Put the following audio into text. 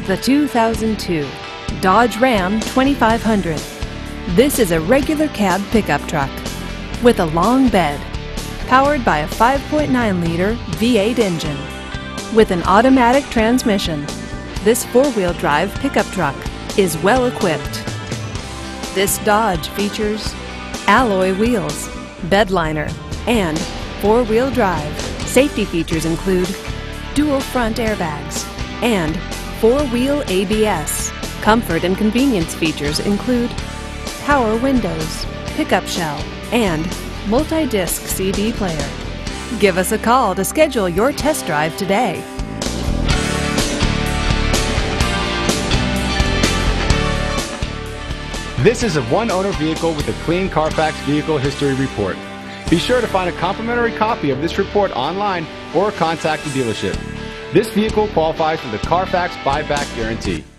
The 2002 Dodge Ram 2500. This is a regular cab pickup truck with a long bed, powered by a 5.9-liter V8 engine. With an automatic transmission, this four-wheel drive pickup truck is well equipped. This Dodge features alloy wheels, bed liner, and four-wheel drive. Safety features include dual front airbags and four-wheel ABS. Comfort and convenience features include power windows, pickup shell, and multi-disc CD player. Give us a call to schedule your test drive today. This is a one-owner vehicle with a clean Carfax Vehicle History Report. Be sure to find a complimentary copy of this report online or contact the dealership. This vehicle qualifies for the Carfax Buyback Guarantee.